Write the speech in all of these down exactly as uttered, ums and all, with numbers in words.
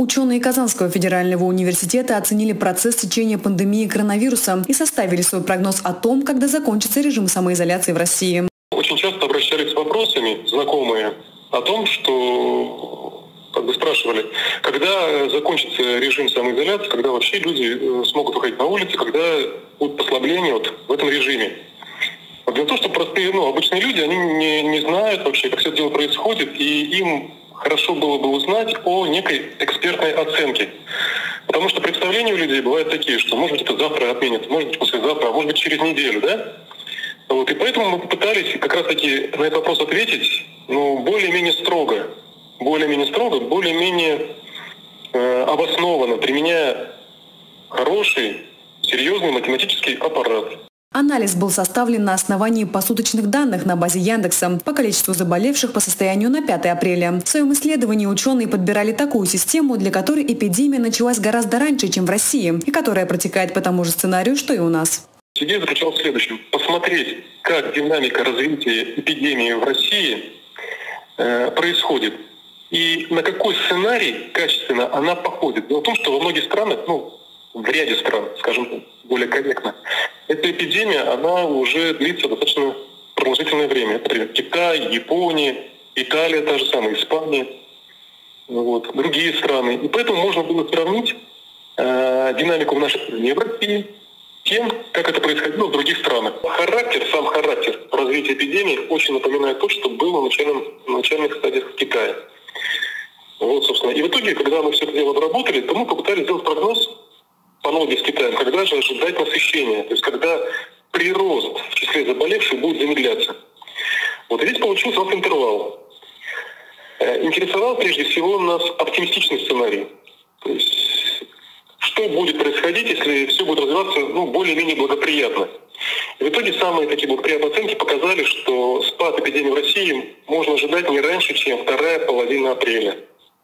Ученые Казанского федерального университета оценили процесс течения пандемии коронавируса и составили свой прогноз о том, когда закончится режим самоизоляции в России. Очень часто обращались с вопросами знакомые о том, что как бы спрашивали, когда закончится режим самоизоляции, когда вообще люди смогут выходить на улицы, когда будет послабление вот в этом режиме. Дело в том, что простые, ну, обычные люди, они не, не знают вообще, как все это дело происходит, и им хорошо было бы узнать о некой экспертной оценке. Потому что представления у людей бывают такие, что, может быть, это завтра отменят, может быть, послезавтра, а может быть, через неделю, да? Вот, и поэтому мы попытались как раз-таки на этот вопрос ответить, ну, более-менее строго, более-менее строго, более-менее э, обоснованно, применяя хороший, серьезный математический аппарат. Анализ был составлен на основании посуточных данных на базе Яндекса по количеству заболевших по состоянию на пятое апреля. В своем исследовании ученые подбирали такую систему, для которой эпидемия началась гораздо раньше, чем в России, и которая протекает по тому же сценарию, что и у нас. Идея заключалась в следующем. Посмотреть, как динамика развития эпидемии в России э, происходит и на какой сценарий качественно она походит. Дело в том, что во многих странах, ну, в ряде стран, скажем более корректно, эта эпидемия, она уже длится достаточно продолжительное время. Например, Китай, Япония, Италия, та же самая, Испания, вот, другие страны. И поэтому можно было сравнить э, динамику в нашей стране, в России, с тем, как это происходило в других странах. Характер, сам характер развития эпидемии очень напоминает то, что было в начальном, на начальных стадиях в Китае. Вот, собственно. И в итоге, когда мы все это дело обработали, то мы попытались сделать прогноз по аналогии с Китаем, когда же ожидать насыщения, то есть когда прирост в числе заболевших будет замедляться. Вот и здесь получился у нас интервал. Интересовал прежде всего нас оптимистичный сценарий. То есть что будет происходить, если все будет развиваться, ну, более-менее благоприятно. И в итоге самые такие благоприятные оценки показали, что спад эпидемии в России можно ожидать не раньше, чем вторая половина апреля.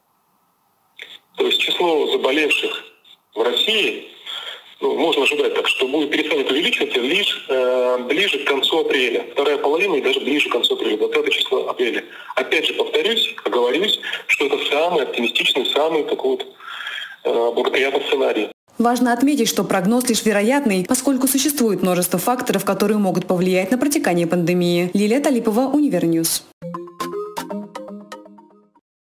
То есть число заболевших в России, ну, можно ожидать так, что будет перестанет увеличиваться лишь э, ближе к концу апреля. Вторая половина и даже ближе к концу апреля, двадцатое число апреля. Опять же повторюсь, оговорюсь, что это самый оптимистичный, самый такой вот э, благоприятный сценарий. Важно отметить, что прогноз лишь вероятный, поскольку существует множество факторов, которые могут повлиять на протекание пандемии. Лилия Талипова, Универньюз.